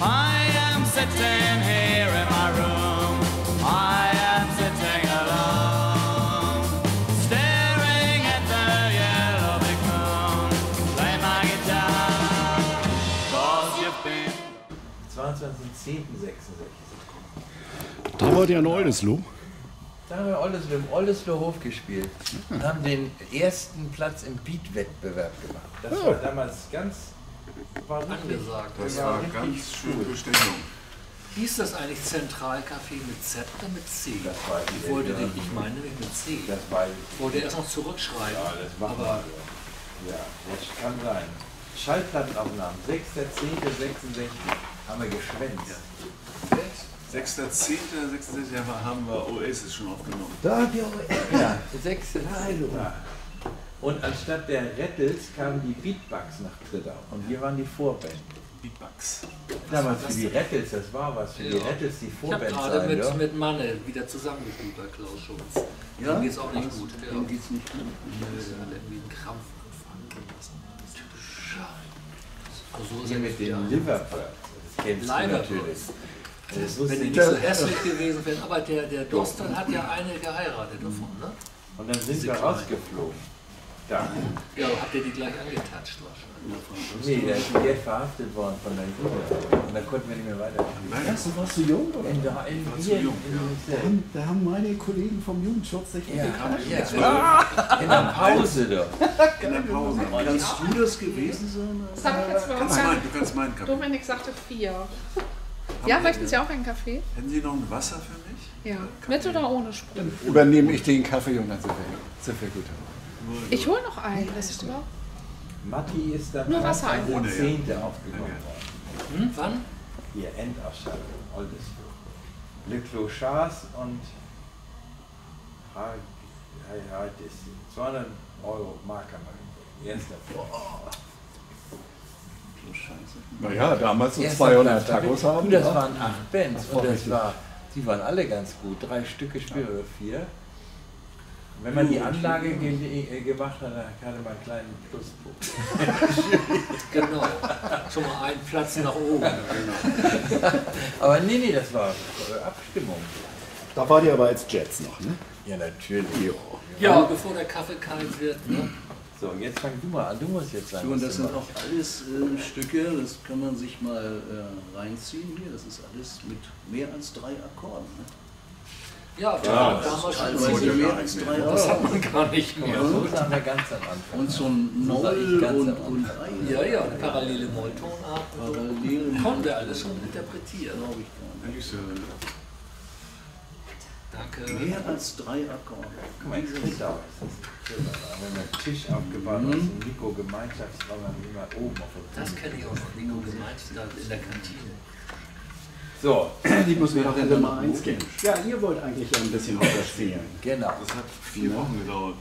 I am sitting here in my room. I am sitting alone, staring at the yellow big moon. Play my guitar, 'cause you've been. 22.10.66. Da war der in Oldesloe. Da haben wir im Oldesloe Hof gespielt und haben den ersten Platz im Beat-Wettbewerb gemacht. Das war damals ganz angesagt. Das war ganz schön Bestechung. Hieß das eigentlich Zentralcafé mit Z oder mit C? Das weiß Ich wollte den, ich meine nämlich mit C. Das war Ich wollte erst noch zurückschreiben. Ja, das machen wir. Ja, das kann sein. Schallplattenaufnahmen, 6.10.66 haben wir geschwänzt. 6.10.66 haben wir Oasis schon aufgenommen. Da habt ihr ja, 6. Hallo. Ja. Und anstatt der Rattles kamen die Beatbugs nach Trittau. Und wir waren die Vorband. Beatbugs. Damals für die Rattles, das war was. Für die Rattles die Ich habe Vorband gerade sein. Ja? mit Manne wieder zusammengespielt bei Klaus Schulz. Ja? Dem geht's auch nicht gut. Ja. Dem geht's nicht gut. Der hat irgendwie einen Krampfanfall. So ist Hier er mit nicht den wieder. Liverbirds. Das kennst du natürlich. Das wusste Wenn die ich nicht so nicht. hässlich gewesen wären, aber der Dostal hat ja eine geheiratet davon, ne? Und dann sind Diese wir Kleine. rausgeflogen. Da. Ja, habt ihr die gleich angetatscht wahrscheinlich? Nee, der ist jetzt verhaftet worden von der Jude. Und da konnten wir nicht mehr weitermachen. Warst du jung? Oder? Da haben meine Kollegen vom Jugendschutz sich in der Pause doch. In der Pause. Kannst du das gewesen sein? Das habe ich jetzt Du überhaupt kannst meinen Kaffee. Dominik sagte 4. Ja, möchten Sie auch einen Kaffee? Hätten Sie noch ein Wasser für mich? Ja. Mit oder ohne Sprung? Übernehme ich den Kaffee und dann sind wir gut. Ich hole noch einen. Das ist überhaupt. Matti ist dann Nur Wasser ein. am 10. aufgenommen worden. Wann? Hier, Endausstattung, Oldesloe. Le Clochards und das 200 Euro Mark haben wir gekriegt. Erster. Naja, damals so Erster 200 Platz. Tacos haben. Das ja. waren 8 Bands und die waren alle ganz gut. 3 Stücke gespielt oder 4. Wenn man die Anlage gemacht hat, dann hatte man einen kleinen Pluspunkt. Genau. Schon mal einen Platz nach oben. Aber nee, das war Abstimmung. Da war die aber als Jets noch, ne? Ja, natürlich. Ja, bevor der Kaffee kalt wird. Ne? So, jetzt fang du mal an. Du musst jetzt sagen. Und was das du sind machst. auch alles Stücke, das kann man sich mal reinziehen hier. Das ist alles mit mehr als 3 Akkorden. Ne? Ja, Ja, damals Teilweise mehr als 3 das hat Akkorde. man gar nicht mehr. Ja, so waren wir ganz am Anfang. Und so ein So sah ich Moll ganz und am Anfang. Ei. Ja, parallele Molltonarten. Parallel. Konnten wir alles schon interpretieren. Glaube ich gar nicht. Danke. Mehr als 3 Akkorde. Guck mal, Trittau ist das. Da haben wir einen Tisch aufgebaut aus dem Nico Gemeinschaftsraum, haben wir immer oben auf der Das kenne ich auch noch. Nico Gemeinschaft in der Kantine. So, Die müssen wir noch in Nummer 1 gehen. Ja, ihr wollt eigentlich ein bisschen was erzählen. genau. Das hat 4 Wochen gedauert.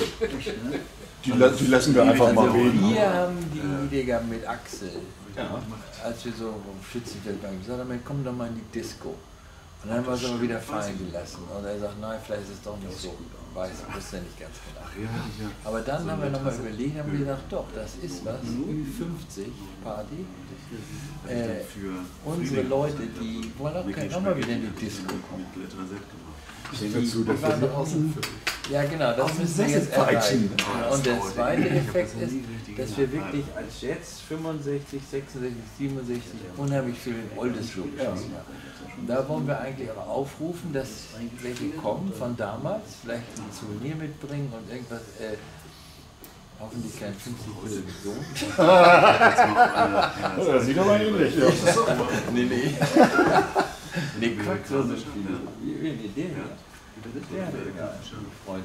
Die lassen wir einfach mal Also reden. wir haben die Idee gehabt mit Axel, Ja. als wir so am Schützenfeld waren, gesagt haben, komm doch mal in die Disco. Und dann haben wir es aber wieder fallen gelassen. Und er sagt, nein, vielleicht ist es doch nicht so. Weiß, wusste ja nicht ganz genau. Aber dann haben wir nochmal überlegt, haben wir gedacht, doch, das ist was. Ü50-Party. Unsere Leute, die wollen auch mal wieder in die Disco kommen. Sehen wir zu, dass wir sie außen. Ja, genau, das müssen wir jetzt erreichen. Und der zweite Effekt ist, dass wir wirklich als jetzt 65, 66, 67 unheimlich viel in Oldesloe gespielt haben. Und da wollen wir eigentlich auch aufrufen, dass welche kommen von damals, vielleicht ein Souvenir mitbringen und irgendwas, hoffentlich kein 50 Sohn. Das sieht aber ähnlich aus. Nee. Nee, Quatsch, so eine Spiele. Nee, der hier. Der hat ja Freunde.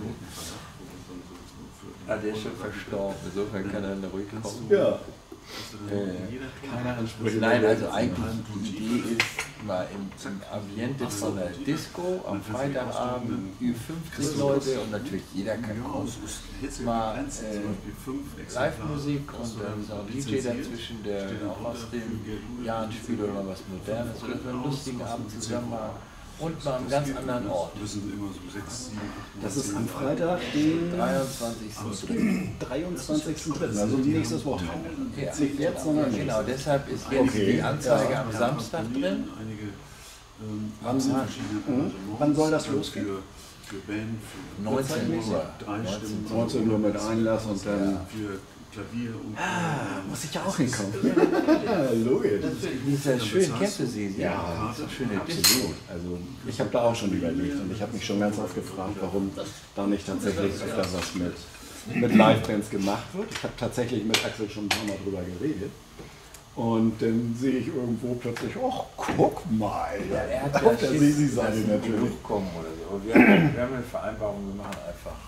Ah, der ist schon verstorben, insofern kann er ruhig kommen. Ja. Keine Ansprüche. Nein, also eigentlich die Idee ist, mal im Ambiente von der Disco am Freitagabend Ü50 Leute und natürlich jeder kann kommen. Mal Live-Musik und dann ist auch ein DJ dazwischen, der auch aus den Jahren spielt oder was Modernes, sodass wir einen lustigen Abend zusammen mal und mal am ganz anderen Ort. Das sind immer so 6, 7, 8, Das ist am Freitag, den 23. 23.3., also nächstes Wochenende. Ja, Nicht jetzt, sondern genau, deshalb ist jetzt die Anzeige am Samstag drin. Einige Wann soll das losgehen? Für Band, für 19 Uhr. 3 Stimmen. 19 Uhr mit Einlass und dann... Für Klavier und Muss ich ja auch hinkommen. Ja, logisch. Die ist ja schön, kennst du sie? Ja, das ist eine schöne absolut. Also ich habe da auch schon überlegt und ich habe mich schon ganz oft gefragt, warum da nicht tatsächlich öfter was mit Live-Bands gemacht wird. Ich habe tatsächlich mit Axel schon ein paar Mal drüber geredet. Und dann sehe ich irgendwo plötzlich, ach, guck mal, Ja, er hat auf der Schiss, Sisi-Seite dass sie natürlich. genug kommen oder so. Aber wir haben eine Vereinbarung, wir machen einfach.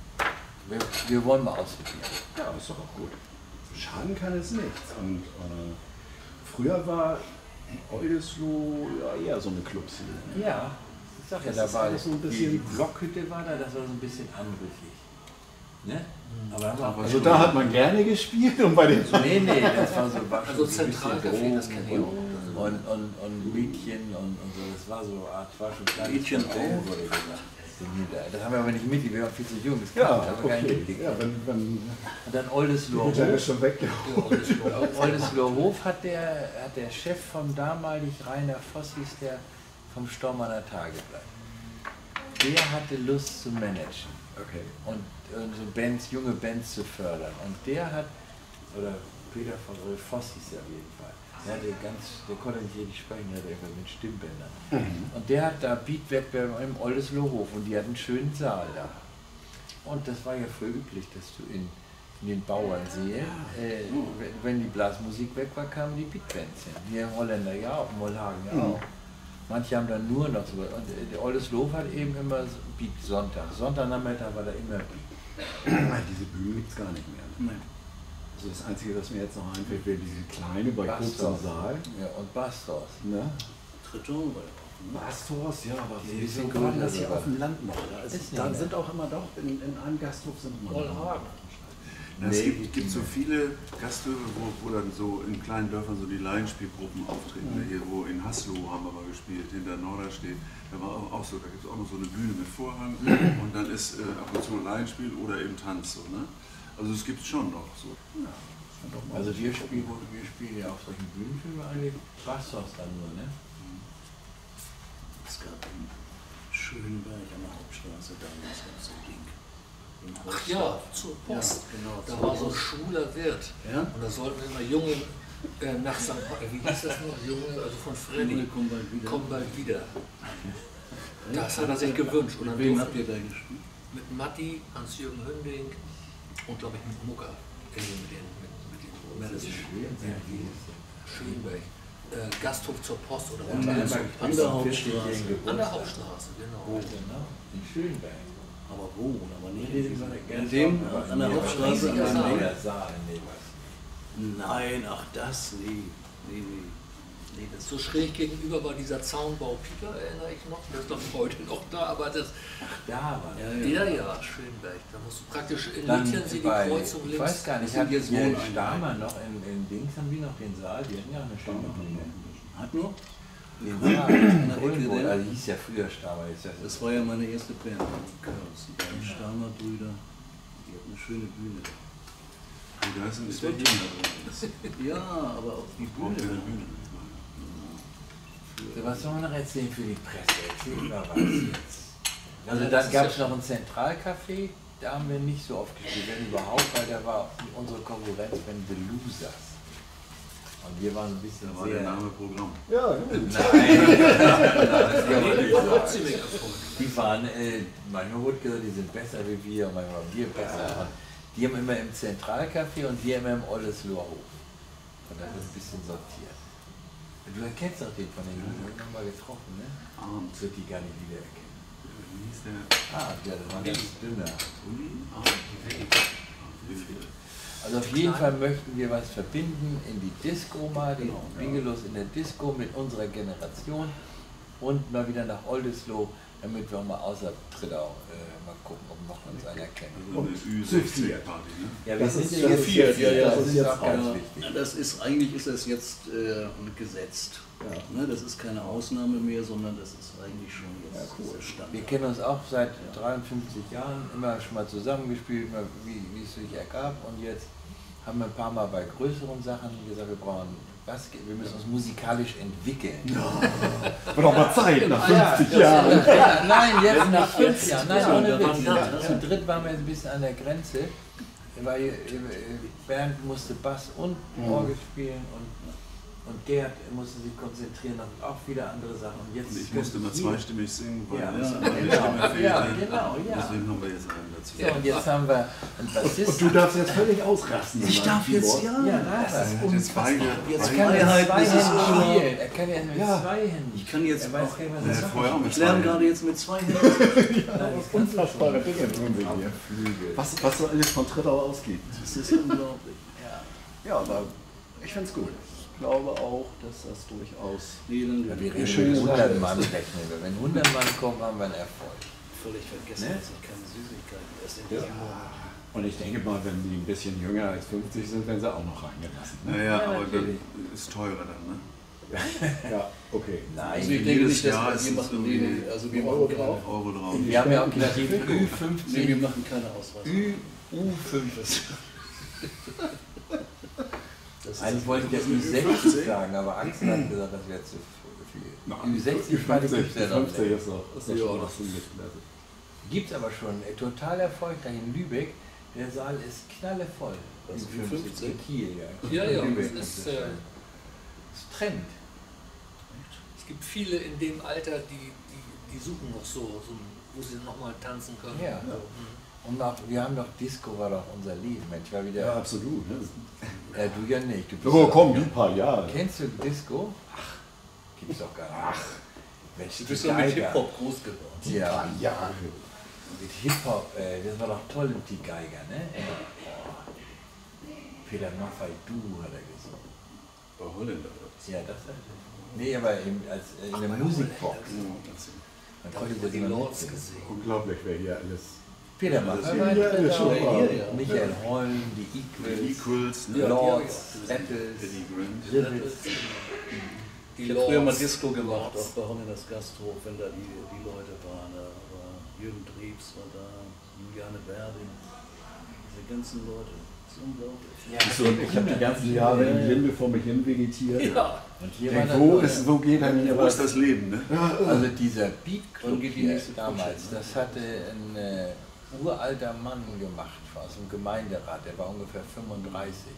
Wir wollen mal ausprobieren. Ja, ist doch auch gut. Schaden kann es nichts. Und früher war Oldesloe ja eher so eine Clubszene. Ja, ich sag ja, Das da ist war alles so ein bisschen- die Blockhütte war da, das war so ein bisschen anrüchig. Ne? Aber haben wir Also da hat man gerne gespielt und bei den... Nee, das war so Also Zentralcafé, das kenne ich auch. und Mädchen und so, das war so Art, war schon kleines Mädchen Bordell, auch? wurde gesagt. Das haben wir aber nicht mitgekriegt, wir waren viel zu jung, das Ja, haben wir gar nicht okay. mitgekriegt. Ja, wenn Und dann Oldesloe der Hof. ist schon weggeholt. Oldesloe Hof hat der Chef vom damalig Rainer Voss, hieß der vom Stormanner Tageblatt. Der hatte Lust zu managen Okay. und so Bands, junge Bands zu fördern. Und der hat, oder Peter von Voss hieß er auf jeden Fall, der konnte nicht richtig sprechen, der hatte irgendwas mit Stimmbändern. Und der hat da Beatwettbewerb im Oldesloe Hof und die hatten einen schönen Saal da. Und das war ja früher üblich, dass du in den Bauernseen, wenn die Blasmusik weg war, kamen die Beatbands hin. Hier im Holländer ja auch, im Mollhagen ja auch. Manche haben dann nur noch so. Und der Oldesloe hat eben immer so Beat Sonntag. Sonntagnachmittag war da immer Beat. Diese Bühne gibt es gar nicht mehr. Nein. Also das Einzige, was mir jetzt noch einfällt, wäre diese kleine bei Kurz am Saal. Ja, und Bastos. Ne? Triton war ja auch. Ne? Bastors, ja, aber Die wieso sind war größer das hier sogar. auf dem Land noch? Ist Da nicht sind auch immer doch, in einem Gasthof sind immer Wollhagen. Es gibt so viele Gasthöfe, wo dann so in kleinen Dörfern so die Laienspielgruppen auftreten. Hier, wo in Haslo haben wir mal gespielt, hinter Norderstedt. Da war auch so, da gibt es auch noch so eine Bühne mit Vorhang und dann ist ab und zu Laienspiel oder eben Tanz. So, ne? Also es gibt es schon noch so. Ja. Also wir spielen ja auf solchen Bühnenfilmen eigentlich Bastos dann nur, ne? Es gab in Schönberg an der Hauptstraße damals so ein Ding. Ach ja, zur Post. Ja, genau. Da war so ein schwuler Wirt. Ja? Und da sollten immer Junge nach St. Wie hieß das noch? Junge, also von Freddy. Komm bald wieder. Komm bald wieder. Das hat er sich gewünscht. Und Mit dann wem durften- habt ihr da gespielt? Mit Matti, Hans-Jürgen Hünding und glaube ich mit Mucker. Mit den Madison. Schönberg. Gasthof zur Post oder was? An der Hauptstraße. An der Hauptstraße, genau. In Schönberg. Aber wo? Aber nicht In dem, an der Hauptstraße. riesiger An Saal. dem Saal, Nein, ach das, nee. Nee, das So schräg gegenüber war dieser Zaunbau Pieper, erinnere ich noch. Der ist doch heute noch da, aber das. Da war Ja, Ja, Schönberg. Da musst du praktisch in Dann Liedchen die bei, Kreuzung ich links. weiß gar nicht, Das hat sind jetzt jetzt Wohneinheiten. Stamer noch in Dings, haben die noch den Saal, die hatten ja auch eine schöne Bühne. hat noch? Den Saal, in Ulmburg, also hieß ja früher Stamer, ist das Das war ja meine erste Band, die Curls, die beiden Stamer Brüder. Die hatten eine schöne Bühne. Und da ist ein Das Städtchen da drin. Ja, aber auch die Braucht Bühne. keine Bühne. Was soll man noch erzählen für die Presse? Erzähl mal was jetzt. Also Ja, das dann ist gab es ja noch ein Zentralcafé, da haben wir nicht so oft gespielt, wenn überhaupt, weil da war unsere Konkurrenz wenn The Losers. Und wir waren ein bisschen Da war der sehr... Name Programm. Ja, gut. Das kann man nicht Man hat sagen. sie weggefunden. Die waren, manchmal wurde gesagt, die sind besser wie wir, manchmal waren wir besser. Und die haben immer im Zentralcafé und wir immer im Oldesloe Hof. Und das ist ein bisschen sortiert. Du erkennst doch den von den Jungen, haben wir mal getroffen, ne? Abends. Wird die gar nicht wiedererkennen. Wie hieß der? Ah, ja, das war ganz dünner. Uli? Also auf jeden Fall möchten wir was verbinden in die Disco mal, die Bigelows in der Disco mit unserer Generation. und mal wieder nach Oldesloe, damit wir mal außer Trittau mal gucken, ob noch uns einer kennt. So eine Ü60-Party, ne? Ja, wir Das sind ist ja jetzt viert, jetzt- das ist jetzt auch ganz auch. wichtig. Das ist, eigentlich ist das jetzt gesetzt. Ja. Ne, das ist keine Ausnahme mehr, sondern das ist eigentlich schon jetzt Wir Standard. kennen uns auch seit 53 Jahren, immer schon mal zusammengespielt, immer wie es sich ergab, und jetzt haben wir ein paar Mal bei größeren Sachen gesagt, wir müssen uns musikalisch entwickeln. Wird doch mal Zeit nach Ja, 50 Jahren. Ja, nein, jetzt nach 5 Jahren. Nein, Ja, ohne da waren Witz. wir- Zu dritt waren wir jetzt ein bisschen an der Grenze, weil Bernd musste Bass und Orgel spielen und Gerd musste sich konzentrieren auf auch wieder andere Sachen. Und jetzt Und ich musste immer zweistimmig singen, weil Ja, das ja, meine genau. Stimme fehlte. Ja, genau, ja. Deswegen haben wir jetzt einen dazu. So, und jetzt haben wir einen Und Bassisten. du darfst jetzt völlig ausrasten. Ich darf jetzt, ja, Ja, das ist Jetzt unfassbar. beide, Jetzt Er kann ja Freiheit, zwei das ist Händen so- spielen. Er kann ja mit Ja. zwei Händen. Ich kann jetzt er weiß auch- gar nicht, was Ja, er sagt. vorher auch mit Ich lerne zwei. gerade jetzt mit 2 Händen. Nein, das kannst du Unfassbare schon. Dinge tun sich Auf hier. dem Flügel. Was so alles von Trittau ausgeht. Das ist unglaublich. Ja. Ja, aber ich finde es gut. Ich glaube auch, dass das durchaus. Nee, dann Ja, wir Eine reden schöne mit 100 Sache. Mann rechnen wir. Wenn 100 Mann kommen, haben wir einen Erfolg. völlig vergessen, Ne? dass ich keine Süßigkeiten erst in Ja. diesem Monat. Und ich denke mal, wenn die ein bisschen jünger als 50 sind, werden sie auch noch reingelassen. Ne? Naja, Ja, aber natürlich. dann ist teurer dann, ne? Ja, okay. Nein, Also ich denke jedes nicht, dass Jahr wir ist es machen, irgendwie nee, also wir Euro machen keine, drauf. Euro drauf. wir haben ja auch gesagt, die nee, wir Ü50, machen keine Ausweisung. U50. Das Eigentlich wollte ich jetzt Ü60 sagen, aber Axel hat gesagt, das wäre zu viel. Ü60 gibt es ja noch 50 nicht. ist doch Ja, schon das was zugeschlagen. Gibt es aber schon. Total erfolgreich in Lübeck. Der Saal ist knallevoll. Was, Ü50 in Kiel, ja. Ja, ja, Lübeck das ist ist, das schon. Das ist Trend. Es gibt viele in dem Alter, die suchen noch so, wo sie nochmal tanzen können. Ja. So, Und auch, wir haben doch Disco, war doch unser Lied, Mensch, war wieder. Ja, absolut. Ne? Du ja nicht. Du bist Oh, doch- komm, die paar Jahre. Kennst du Disco? Ach, gibt's doch gar nicht. Mensch, Du die bist ja mit Geiger. Hip-Hop groß geworden. Ja, Ja. mit Hip-Hop, das war doch toll, die Geiger, ne? Peter Maffay, du, hat er gesungen. Bei Holländer oder was? Ja, das hat er. Nee, aber in der Musikbox. Man Da konnte habe ich die das immer Lords mitsingen. gesehen. Unglaublich, wer hier alles. Peter Ja, das Maffay ist- war ein ja, Dritter, schon auch. mal. Ja. Michael Holm, die Die Equals, Equals, ne? Ja, Lords, die Rattles, Eddie Grant. Ribbits. Ich habe früher mal Disco gemacht, auch bei Holländers Gasthof, wenn da die Leute waren. Da war Jürgen Drews war da, Juliane Berding, diese ganzen Leute. Das ist unglaublich. Ja, Ich habe die ganzen Jahre im Blinde vor mich hin vegetiert. Ja, und hier Denk, war wo, das wo geht er mir Wo ist das Leben, ne? Also dieser Beat Club Wann geht die hier nächste damals, Kutsche, ne? das hatte ein uralter Mann gemacht aus dem Gemeinderat, der war ungefähr 35.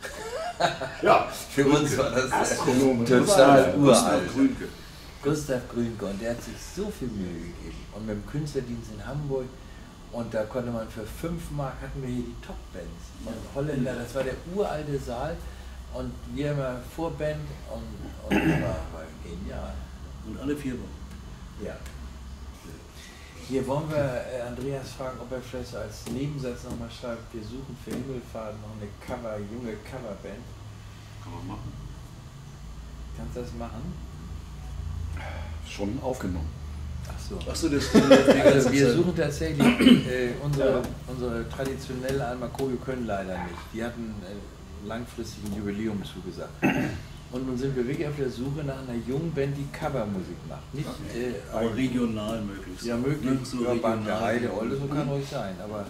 Ja, Für uns war das Astronomen. total uralt. Gustav Grünke. Gustav Grünke, und der hat sich so viel Mühe gegeben. Und mit dem Künstlerdienst in Hamburg, und da konnte man für 5 Mark, hatten wir hier die Top-Bands. Und Holländer, das war der uralte Saal, und wir immer Vorband, und das war genial. Und alle 4 Wochen. Ja. Hier wollen wir Andreas fragen, ob er vielleicht so als Nebensatz nochmal schreibt, wir suchen für Himmelfahrt noch eine junge Coverband. Kann man machen. Kannst du das machen? Schon aufgenommen. Ach so. Achso, das Also wir suchen tatsächlich unsere traditionelle Almakojo können leider nicht. Die hatten langfristig ein Jubiläum zugesagt. Und nun sind wir wirklich auf der Suche nach einer jungen Band, die Covermusik macht. Nicht aber regional möglichst. ja, möglich. So Ja, Band der regional. Heide, Olde, so kann ruhig sein. Aber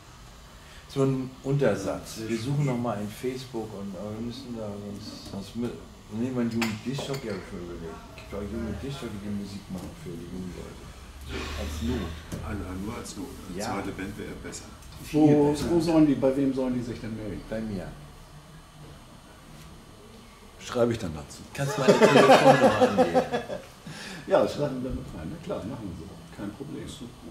so ein Untersatz. Wir suchen nochmal in Facebook, und wir müssen da sonst nehmen wir einen jungen Dischjockey, habe ich schon überlegt. Es gibt auch junge Dischjockey, die Musik machen für die jungen Leute. Als Not. Also nur als Not. Eine Ja. zweite Band wäre besser. Wo sollen die, bei wem sollen die sich denn melden? Bei mir. Schreibe ich dann dazu. Kannst du meine Telefonnummer angeben? Ja, schreiben wir mit rein. Na klar, machen wir so. Kein Problem.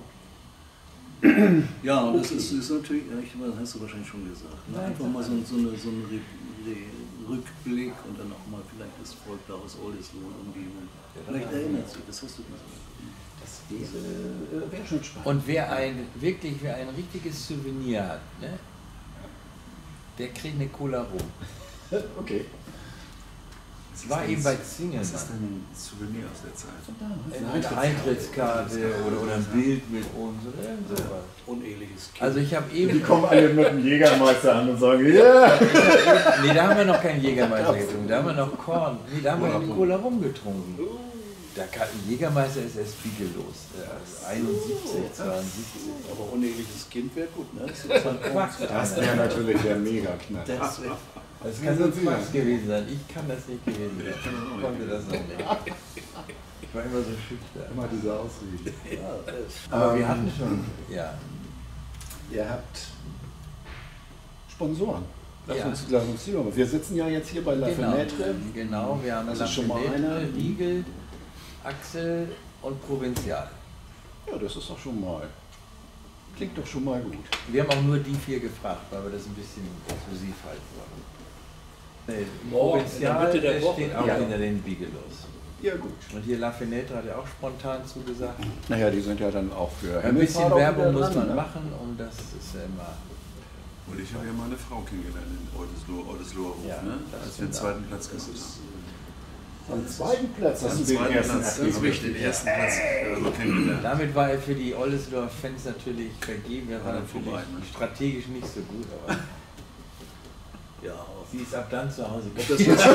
Ja, und das ist natürlich, ja, das hast du wahrscheinlich schon gesagt. Ne? Nein, Einfach mal so einen Rückblick und dann auch mal vielleicht das Volk da aus Oldesloe und Umgebung. Vielleicht erinnert sich, das hast du gesagt. Das wäre schon spannend. Und wer ein richtiges Souvenir hat, ne, der kriegt eine Cola rum. Okay. War eben bei Zingelmann. Was ist denn ein Souvenir aus der Zeit? Eine Eintrittskarte oder ein Bild mit uns oder irgend sowas. Uneheliches Kind. Also ich habe eben... Die kommen alle mit dem Jägermeister an und sagen, ja! Nee, da haben wir noch keinen Jägermeister getrunken, da haben wir noch Korn. Nee, da haben wir einen Cola rumgetrunken. Der Jägermeister ist erst spiegellos. Der ist 71, 72. Aber uneheliches Kind wäre gut, ne? Das ist ein Quatsch. Das wäre natürlich der Mega-Knall. Das kann so ein Quatsch gewesen sein. Ich kann das nicht gewesen sein. Ich konnte das noch nicht. Ich war immer so schüchtern. Immer diese Ausrede. Ja, Aber wir hatten schon, ja. Ihr habt Sponsoren. Lass Ja. uns die mal. Wir sitzen ja jetzt hier bei La Fenêtre. Genau, wir haben Das La ist schon mal Fenêtre, einer. Riegel, Axel und Provinzial. Ja, das ist doch schon mal. Klingt doch schon mal gut. Wir haben auch nur die 4 gefragt, weil wir das ein bisschen exklusiv halten wollen. Morgen, in der Mitte der Woche. steht auch Ja. hinter den Bigelows. Ja, gut. Und hier La Fenêtre hat ja auch spontan zugesagt. Naja, die sind ja dann auch für Ein bisschen Himmelfahrt auch Werbung wieder muss dran, man ne? machen und das ist ja immer... Und ich habe ja meine Frau kennengelernt in Oldesloher Hof, Ja, ne? das Als wir den stimmt zweiten Platz gemacht haben. Am zweiten Platz hast Am du den zweiten ersten Platz, ganz wichtig, den ersten Platz kennengelernt. Damit war er für die Oldesloher Fans natürlich vergeben. Er war Ja, natürlich vorbei, ne? strategisch nicht so gut, aber Ja, aber sie ist ab dann zu Hause. ob das jetzt,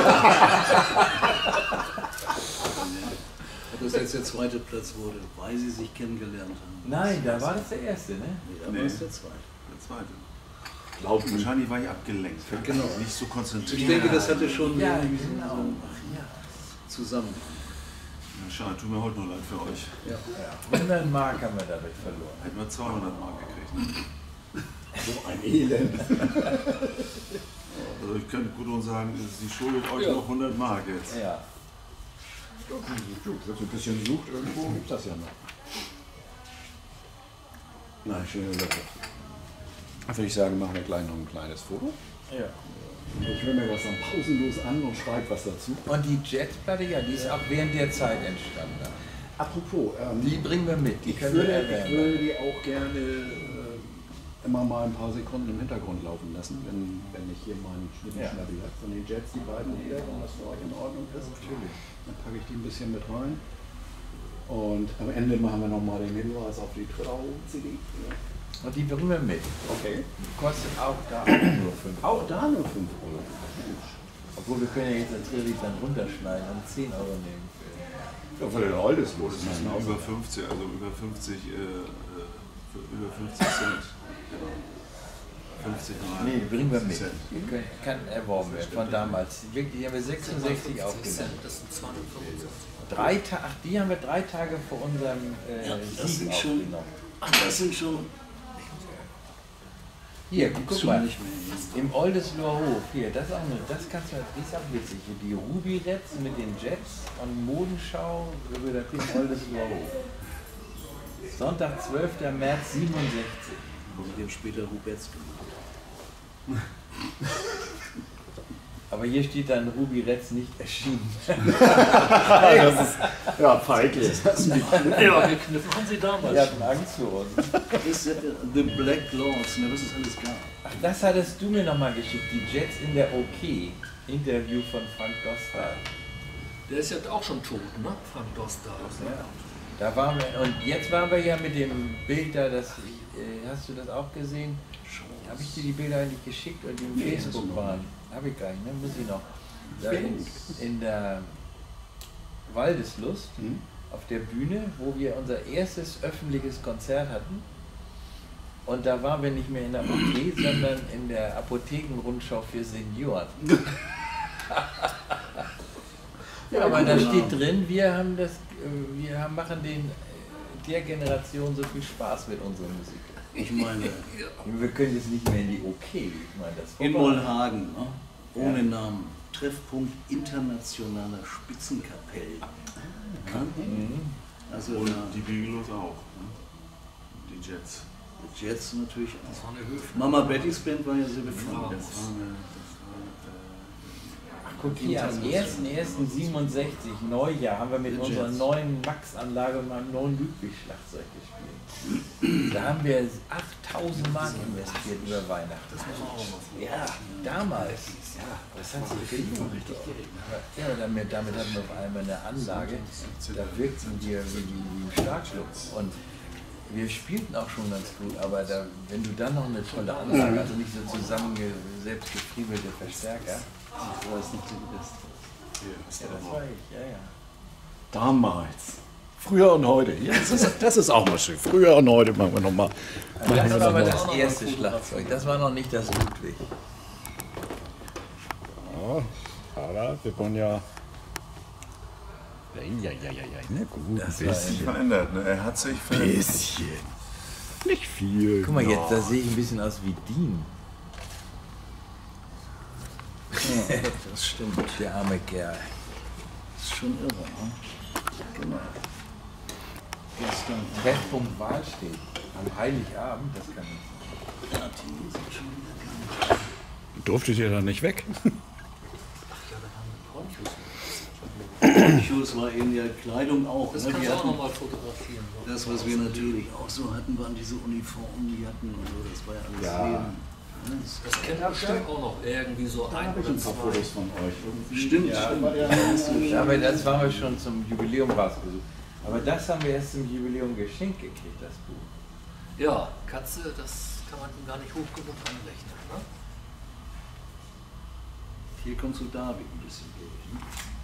ob das jetzt der zweite Platz wurde, weil sie sich kennengelernt haben. Nein, da war das der erste, ne? Nee, da war es der zweite. Der zweite. Glaubt mir. Wahrscheinlich war ich abgelenkt. Genau. Nicht so konzentriert. Ich denke, das hatte schon Ja, irgendwie genau. so zusammen. Ja, schade, tut mir heute noch leid für euch. Ja. 100 Mark haben wir dadurch verloren. Hätten wir 200 Mark gekriegt. Ne? So ein Elend. Also ich könnte gut und sagen, sie schuldet euch noch 100 Mark jetzt. Ja. Wenn du ein bisschen sucht, irgendwo gibt das ja noch. Na, schöne Sache. Würde ich sagen, machen wir gleich noch ein kleines Foto. Ja. Ich höre mir das dann pausenlos an und schreibe was dazu. Und die Jets-Platte, ja, die ist auch während der Zeit entstanden. Apropos, Die bringen wir mit, die ich können wir würde erwähnen. die auch gerne immer mal ein paar Sekunden im Hintergrund laufen lassen, wenn ich hier meinen Schnittenschnabbi habe von den Jets, die beiden hier, wenn das für euch in Ordnung ist. Natürlich. Dann packe ich die ein bisschen mit rein. Und am Ende machen wir nochmal den Hinweis auf die Trillau-CD. Und die bringen wir mit. Okay. Kostet auch da nur 5 Euro. Auch da nur 5 Euro. Obwohl wir können ja jetzt natürlich dann runterschneiden und 10 Euro nehmen. Ja, für den Oldes Oh, das ist über 50, also über 50, für über 50 Cent. Genau. 50 Mal. Nee, die bringen wir mit. Cent. Die kann erworben werden von damals. Wirklich, die haben wir 66 aufgenommen. Das sind 275. Die haben wir 3 Tage vor unserem das Sieg sind schon- aufgenommen. Ach, das sind schon. Hier, guck schon mal, nicht mehr. im Oldesloher Hof, hier, das ist auch das kannst du, die ist auch witzig. Hier, die Ruby-Reds mit den Jets und Modenschau über das im Oldesloher Hof. Sonntag, 12. März 67. Wir haben später Rubetz gemacht. Aber hier steht dann Ruby Reds nicht erschienen. Das ist ja feiglich. Ja, gekniffen haben sie damals. Wir hatten Angst vor uns. Das ist The Black Lords, ne, was es alles gab. Ach, das hattest du mir nochmal geschickt, die Jets in der OK. Interview von Frank Dostal. Der ist ja auch schon tot, ne? Frank Dostal. Ja. Da waren wir, und jetzt waren wir ja mit dem Bild da, hast du das auch gesehen? Habe ich dir die Bilder eigentlich geschickt und die im Facebook waren? Habe ich gar nicht, ne? Muss ich noch. Da in der Waldeslust auf der Bühne, wo wir unser erstes öffentliches Konzert hatten. Und da waren wir nicht mehr in der OP, sondern in der Apothekenrundschau für Senioren. Ja, aber da steht drin, wir machen der Generation so viel Spaß mit unserer Musik. Ich meine, Wir können jetzt nicht mehr in die OK. Ich meine, das in vorbei. Mollhagen, ne? Ohne Namen, Treffpunkt internationaler Spitzenkapellen. Ja? Also Und da, die Bigelows auch. Ne? Die Jets. die Jets natürlich auch. Das war eine Höfe. Mama Bettys Band war ja sehr bekannt. Das war Guck hier, am 1.1.67, Neujahr, haben wir mit unserer neuen Max-Anlage und meinem neuen Ludwig-Schlagzeug gespielt. Da haben wir 8.000 Mark investiert über Weihnachten. Das muss man auch mal vor. Ja, damals. Ja, das hat sich gelohnt. Ja, damit hatten wir auf einmal eine Anlage, da wirkten wir wie ein Schlagschluck. Und wir spielten auch schon ganz gut, aber da, wenn du dann noch eine tolle Anlage, also nicht so selbst gefriemelte Verstärker, war es nicht so gut. Ja, das war ich, ja. Damals. Früher und heute. Ja, das ist auch mal schön. Früher und heute machen wir nochmal. Das war aber das erste Schlagzeug, das war noch nicht das Ludwig. Ja, aber wir wollen ja. Ja, ne, gut. Das hat sich verändert, ne? Er hat sich verändert. Ein bisschen. Nicht viel. Guck mal jetzt, da sehe ich ein bisschen aus wie Dean. Ja, das stimmt. Der arme Kerl. Das ist schon irre, ne? Genau. Gestern. Treffpunkt Wahl steht. Am Heiligabend, das kann nicht sein. Ja, die sind schon wieder gar nicht. Durftet ihr da nicht weg? Ponchos war in der Kleidung auch. Das Ne? kannst du auch nochmal fotografieren. So. Das, was wir natürlich auch so hatten, waren diese Uniformen, die hatten und so. Das war ja alles Leben. Das kennt bestimmt auch noch irgendwie so ein Habe ich oder ein paar zwei. Fotos von euch. Irgendwie. Stimmt, Ja, stimmt. war ja Ja, aber das waren wir schon zum Jubiläum rausgesucht. Aber das haben wir erst zum Jubiläum geschenkt gekriegt, das Buch. Ja, Katze, das kann man ihm gar nicht hoch genug anrechnen. Ne? Hier kommst du David ein bisschen durch. Ne?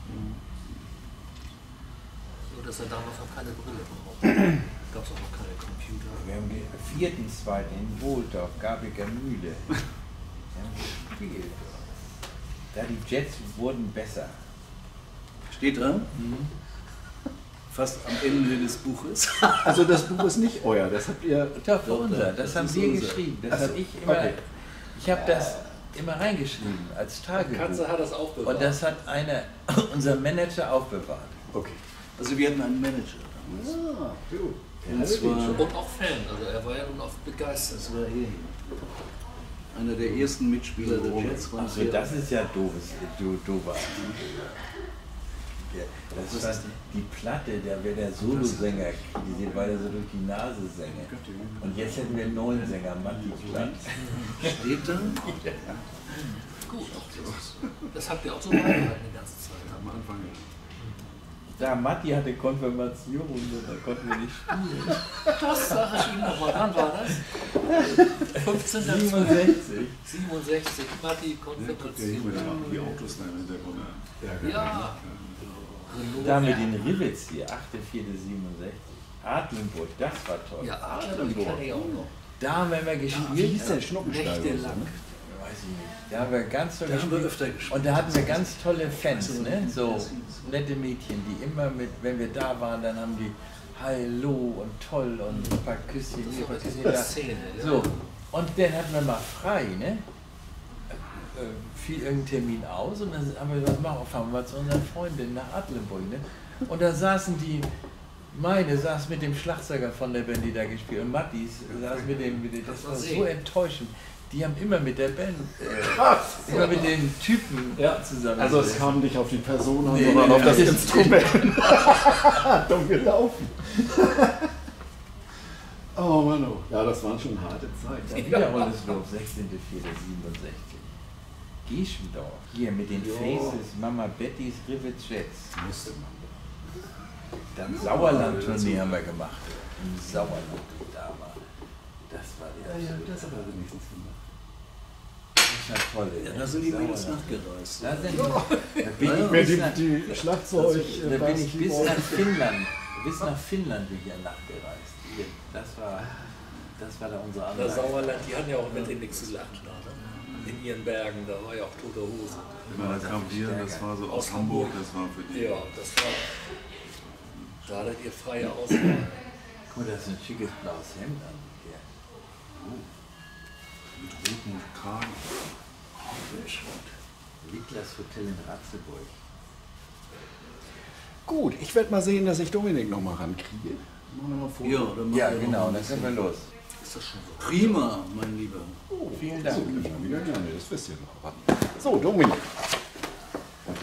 Nur, dass er damals noch keine Brille brauchte. Gab es auch noch keine Computer. Wir haben den 4.2. in Wohldorf, Gabiger Mühle. Wir haben gespielt. Da die Jets wurden besser. Steht dran? Fast am Ende des Buches. Also das Buch ist nicht euer, das habt ihr. Doch, unser. Das haben ist wir unser. geschrieben. Das Ach so, habe ich immer. okay. Ich habe das immer reingeschrieben als Tagebuch. Katze hat das aufbewahrt. Und das hat unser Manager aufbewahrt. Okay. Also wir hatten einen Manager damals. Ah, gut. Und zwar, Und auch Fan, also er war ja nun oft begeistert. das war hier. Einer der ersten Mitspieler der Jets war Also das ist ja doofer. Das war die Platte, da wäre der Solosänger kritisiert, weil er so durch die Nase sänge. Und jetzt hätten wir einen neuen Sänger, Matti Platt. Steht da? Gut, das habt ihr auch so beibehalten die ganze Zeit. Am Anfang. Da Matti hatte Konfirmation und da konnten wir nicht spielen. Das sage ich ihm nochmal. Wann war das? 15. 67. 67, Matti, Konfirmation. Die Autos da im Hintergrund. Ja. Da haben wir den Rivitz hier, 8.4.67. Adlenburg, das war toll. Ja, Adlenburg kenne ich auch noch. Da haben wir immer gespielt. Wie hieß der Schnuppenstall? Nächtelang. Weiß ich nicht. Da haben wir ganz toll Da haben wir gespielt. öfter gespielt. Und da hatten wir ganz tolle Fans, ne? So nette Mädchen, die immer mit, wenn wir da waren, dann haben die Hallo und toll und ein paar Küsschen hier, ein paar Küsschen da. Szene, ja. So, und dann hatten wir mal frei, ne? Fiel irgendein Termin aus und dann haben wir gesagt, fahren wir mal zu unseren Freundinnen nach Adlenburg, ne? Und da saßen die, meine saß mit dem Schlagzeuger von der Band, die da gespielt, und Mattis saß mit dem, das war so enttäuschend. Die haben immer mit der Band, immer mit den Typen zusammen. Also es kam nicht auf die Person an, Nee, sondern nee, auf das nee. Instrument. Dumm gelaufen. Oh Mann, oh. Ja, das waren schon harte Zeiten. Wieder Oldesloe, 16.04.67. Gieschendorf, hier mit den Faces, Mama Bettys, Rivitz Jets. Musste man. Dann Sauerland-Tournee haben wir gemacht. Im Sauerland, da war. Das war der. Das hat er wenigstens gemacht. Das war toll. Ja, da sind die Mädels nachgereist. Da sind da bin ich Wer bis nach, die Schlagzeug. da bin ich bis nach Finnland, bin ich ja nachgereist. Das war da unsere Das Anlage. Sauerland, die hatten ja auch mit dem nichts zu lachen da, ne? In ihren Bergen, da war ja auch tote Hose. Immer da kam wir, das war so aus Hamburg, das war für die. Ja, das war. Da hattet ihr freie Auswahl. Guck mal, da ist ein schickes blaues Hemd an. Hier. Mit roten Kragen. Niklas Hotel in Ratzeburg. Gut, ich werde mal sehen, dass ich Dominik noch mal rankriege. Machen wir mal vor. Ja, dann machen Ja, wir noch genau, ein dann sind wir bisschen. los. Ist das schon so? Prima, mein Lieber. Vielen So, Dank. können wir wieder gerne, das wisst ihr noch. So, Dominik.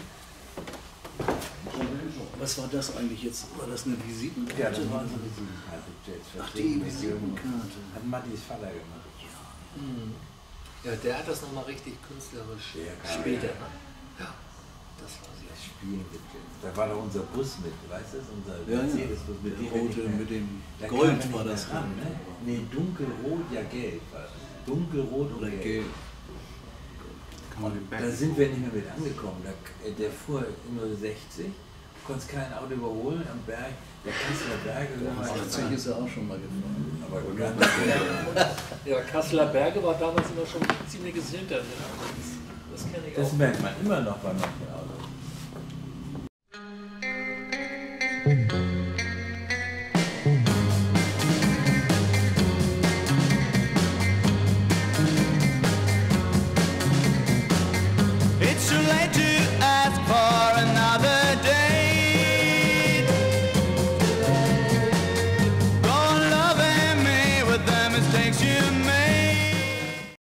Was war das eigentlich jetzt? War das eine Visitenkarte? Ja, das war eine Visitenkarte. Ach, die Visitenkarte. Hat Mattis Vater gemacht. Ja, der hat das nochmal richtig künstlerisch später. Ne? Ja, das war sehr Spielen mit Jets. Da war doch unser Bus mit, weißt du? Unser Ja, Mercedes-Bus mit dem dem wir nicht mehr- mit dem da Gold kam war er das nicht mehr ran, ne? Nee, dunkelrot, ja gelb war das. Dunkelrot oder gelb. Kann man den Da Berg sind wir nicht mehr mit angekommen. Der fuhr nur 60, konnte kein Auto überholen am Berg. Der Kasseler Berge. 80 ist er auch schon mal gefahren. Aber Ja, Kasseler Berge war damals immer schon ein ziemliches Hindernis. Das kenne ich das auch. merkt man immer noch bei manchen Autos.